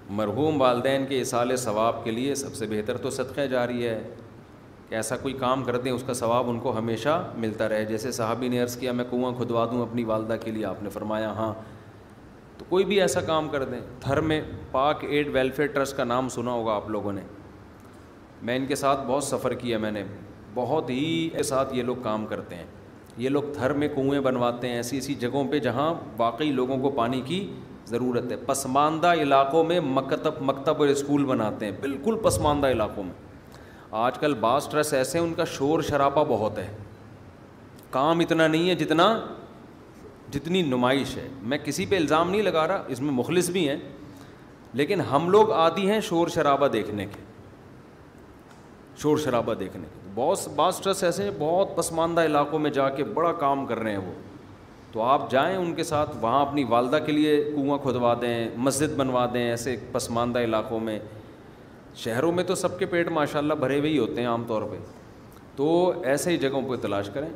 مرحوم والدین کے ایصال ثواب کے لیے سب سے بہتر تو صدقہ جاریہ ہے کہ ایسا کوئی کام کر دیں اس کا ثواب ان کو ہمیشہ ملتا رہے. جیسے صحابی نے عرض کیا میں کنواں کھدوا دوں اپنی والدہ کے لیے, آپ نے فرمایا ہاں. تو کوئی بھی ایسا کام کر دیں. تھر میں پاک ایڈ ویلفیئر ٹرسٹ کا نام سنا ہوگا آپ لوگوں نے, میں ان کے ساتھ بہت سفر کیا, میں نے بہت ہی کے ساتھ یہ لوگ کام کرتے ہیں. یہ لوگ تھر میں کنویں بنواتے ہیں ایسی ایسی جگہوں پہ جہاں واقعی لوگوں کو پانی کی ضرورت ہے. پسماندہ علاقوں میں مکتب اور اسکول بناتے ہیں, بالکل پسماندہ علاقوں میں. آج کل بعض ٹرسٹ ایسے ہیں ان کا شور شرابہ بہت ہے, کام اتنا نہیں ہے جتنی نمائش ہے. میں کسی پہ الزام نہیں لگا رہا, اس میں مخلص بھی ہیں, لیکن ہم لوگ عادی ہیں شور شرابہ دیکھنے کے, شور شرابہ دیکھنے کے. بعض ٹرسٹ ایسے ہیں بہت پسماندہ علاقوں میں جا کے بڑا کام کر رہے ہیں وہ. تو آپ جائیں ان کے ساتھ, وہاں اپنی والدہ کے لیے کنواں کھدوا دیں, مسجد بنوا دیں ایسے پسماندہ علاقوں میں. شہروں میں تو سب کے پیٹ ماشاءاللہ بھرے ہوئے ہی ہوتے ہیں عام طور پہ, تو ایسے ہی جگہوں پہ تلاش کریں.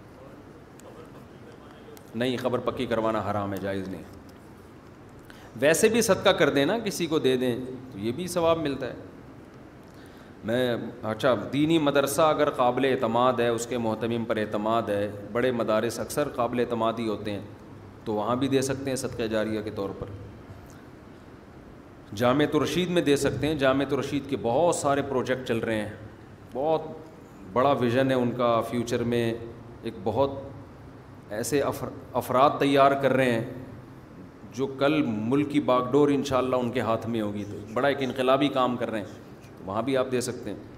نہیں, قبر پکی کروانا حرام ہے, جائز نہیں. ویسے بھی صدقہ کر دیں نا, کسی کو دے دیں تو یہ بھی ثواب ملتا ہے. اچھا, دینی مدرسہ اگر قابل اعتماد ہے, اس کے محتمم پر اعتماد ہے, بڑے مدارس اکثر قابل اعتماد ہی ہوتے ہیں, تو وہاں بھی دے سکتے ہیں صدقہ جاریہ کے طور پر. جامعۃ الرشید میں دے سکتے ہیں. جامعۃ الرشید کے بہت سارے پروجیکٹ چل رہے ہیں, بہت بڑا ویژن ہے ان کا. فیوچر میں ایک بہت ایسے افراد تیار کر رہے ہیں جو کل ملک کی باغ ڈور انشاءاللہ ان کے ہاتھ میں ہوگی. تو بڑا ایک انقلابی کام کر رہے ہیں, وہاں بھی آپ دے سکتے ہیں.